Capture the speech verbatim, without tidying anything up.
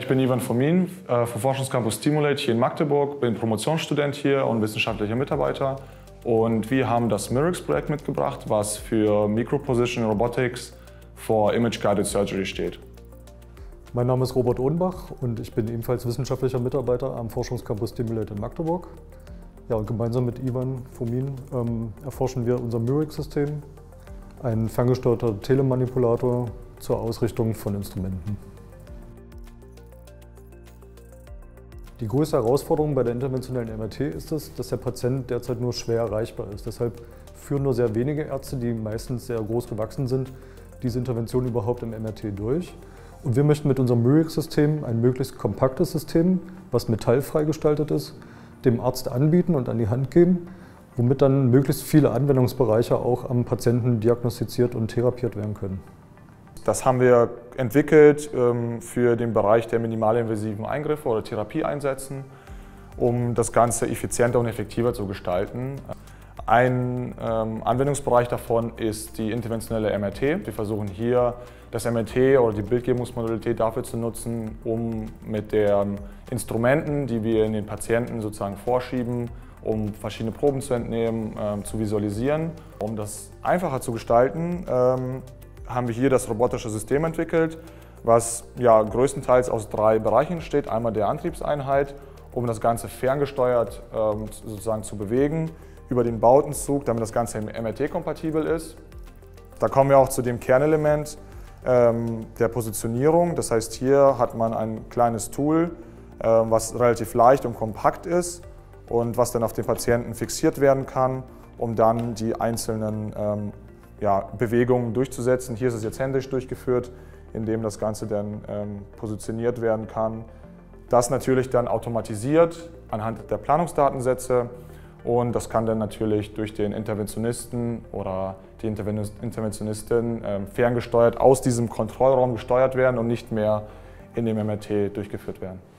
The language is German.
Ich bin Ivan Fomin äh, vom Forschungscampus Stimulate hier in Magdeburg, bin Promotionsstudent hier und wissenschaftlicher Mitarbeiter. Und wir haben das MIREX-Projekt mitgebracht, was für Microposition Robotics for Image-Guided Surgery steht. Mein Name ist Robert Ohnbach und ich bin ebenfalls wissenschaftlicher Mitarbeiter am Forschungscampus Stimulate in Magdeburg. Ja, und gemeinsam mit Ivan Fomin ähm, erforschen wir unser MIREX-System, ein ferngesteuerter Telemanipulator zur Ausrichtung von Instrumenten. Die größte Herausforderung bei der interventionellen M R T ist es, dass der Patient derzeit nur schwer erreichbar ist. Deshalb führen nur sehr wenige Ärzte, die meistens sehr groß gewachsen sind, diese Intervention überhaupt im M R T durch. Und wir möchten mit unserem MIREX-System ein möglichst kompaktes System, was metallfrei gestaltet ist, dem Arzt anbieten und an die Hand geben, womit dann möglichst viele Anwendungsbereiche auch am Patienten diagnostiziert und therapiert werden können. Das haben wir entwickelt ähm, für den Bereich der minimalinvasiven Eingriffe oder Therapieeinsätzen, um das Ganze effizienter und effektiver zu gestalten. Ein ähm, Anwendungsbereich davon ist die interventionelle M R T. Wir versuchen hier das M R T oder die Bildgebungsmodalität dafür zu nutzen, um mit den Instrumenten, die wir in den Patienten sozusagen vorschieben, um verschiedene Proben zu entnehmen, ähm, zu visualisieren. Um das einfacher zu gestalten, ähm, haben wir hier das robotische System entwickelt, was ja größtenteils aus drei Bereichen besteht. Einmal der Antriebseinheit, um das Ganze ferngesteuert ähm, sozusagen zu bewegen, über den Bautenzug, damit das Ganze M R T-kompatibel ist. Da kommen wir auch zu dem Kernelement ähm, der Positionierung. Das heißt, hier hat man ein kleines Tool, äh, was relativ leicht und kompakt ist und was dann auf den Patienten fixiert werden kann, um dann die einzelnen ähm, ja, Bewegungen durchzusetzen. Hier ist es jetzt händisch durchgeführt, indem das Ganze dann ähm, positioniert werden kann. Das natürlich dann automatisiert anhand der Planungsdatensätze und das kann dann natürlich durch den Interventionisten oder die Interventionistin ähm, ferngesteuert aus diesem Kontrollraum gesteuert werden und nicht mehr in dem M R T durchgeführt werden.